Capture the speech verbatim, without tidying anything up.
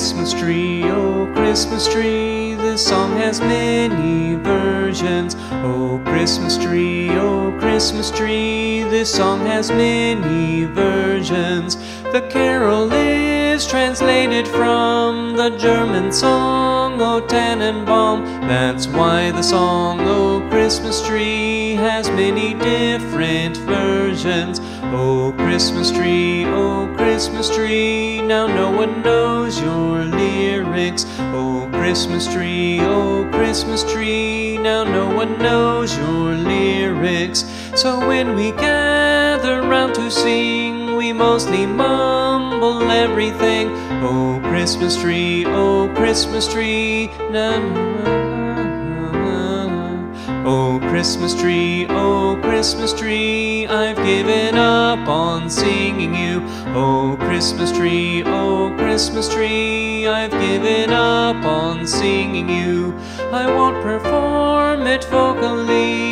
Christmas tree, oh Christmas tree, this song has many versions. Oh Christmas tree, oh Christmas tree, this song has many versions. The carol is translated from the German song, oh Tannenbaum. That's why the song, oh Christmas tree, has many different versions. Oh Christmas tree, oh Christmas tree, now no one knows your lyrics. Oh Christmas tree, oh Christmas tree, now no one knows your lyrics. So when we gather round to sing, we mostly mumble everything. Oh Christmas tree, oh Christmas tree, na na na. Oh Christmas tree, oh Christmas tree, I've given up on singing you. Oh Christmas tree, oh Christmas tree, I've given up on singing you. I won't perform it vocally,